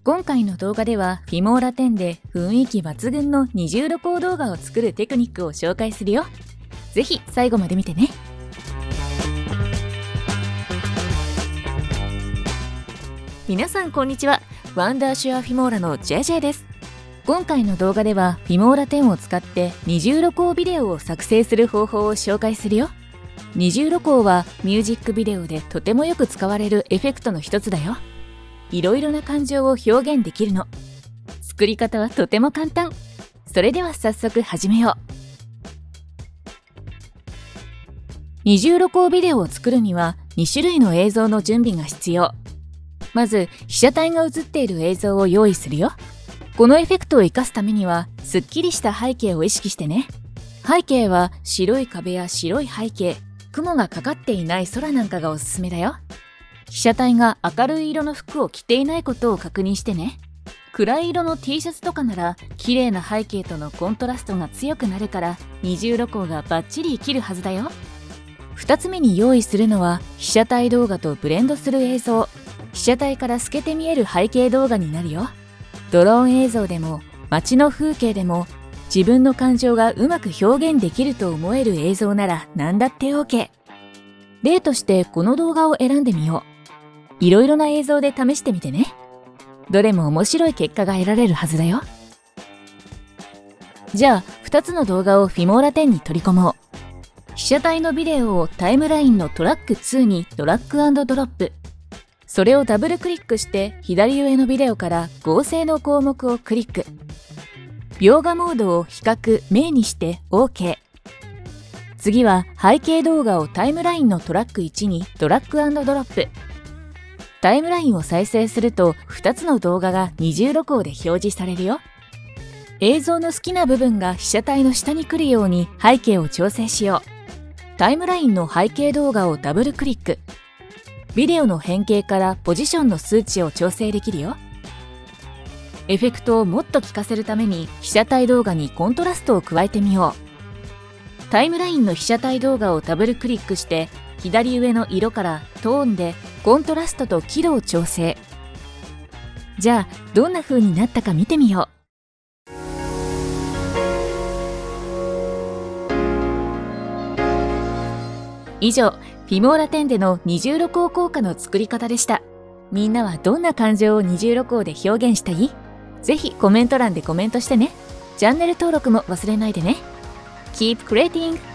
今回の動画ではフィモーラ10で雰囲気抜群の二重露光動画を作るテクニックを紹介するよ。ぜひ最後まで見てね。皆さんこんにちは。ワンダーシュアフィモーラの JJ です。今回の動画ではフィモーラ10を使って二重露光ビデオを作成する方法を紹介するよ。二重露光はミュージックビデオでとてもよく使われるエフェクトの一つだよ。いろいろな感情を表現できるの。作り方はとても簡単。それでは早速始めよう。二重露光ビデオを作るには2種類の映像の準備が必要。まず被写体が映っている映像を用意するよ。このエフェクトを活かすためにはすっきりした背景を意識してね。背景は白い壁や白い背景、雲がかかっていない空なんかがおすすめだよ。被写体が明るい色の服を着ていないことを確認してね。暗い色の T シャツとかなら綺麗な背景とのコントラストが強くなるから二重露光がバッチリ生きるはずだよ。2つ目に用意するのは被写体動画とブレンドする映像。被写体から透けて見える背景動画になるよ。ドローン映像でも街の風景でも自分の感情がうまく表現できると思える映像なら何だって OK。 例としてこの動画を選んでみよう。いろいろな映像で試してみてね。どれも面白い結果が得られるはずだよ。じゃあ2つの動画をフィモーラ10に取り込もう。被写体のビデオをタイムラインのトラック2にドラッグ&ドロップ。それをダブルクリックして左上のビデオから合成の項目をクリック。描画モードを比較明にして OK。次は背景動画をタイムラインのトラック1にドラッグ&ドロップ。タイムラインを再生すると2つの動画が二重露光で表示されるよ。映像の好きな部分が被写体の下に来るように背景を調整しよう。タイムラインの背景動画をダブルクリック。ビデオの変形からポジションの数値を調整できるよ。エフェクトをもっと効かせるために被写体動画にコントラストを加えてみよう。タイムラインの被写体動画をダブルクリックして左上の色からトーンでコントラストと輝度を調整。じゃあどんな風になったか見てみよう。以上、フィモーラ10での二重露光効果の作り方でした。みんなはどんな感情を二重露光で表現したい？ぜひコメント欄でコメントしてね。チャンネル登録も忘れないでね。Keep creating!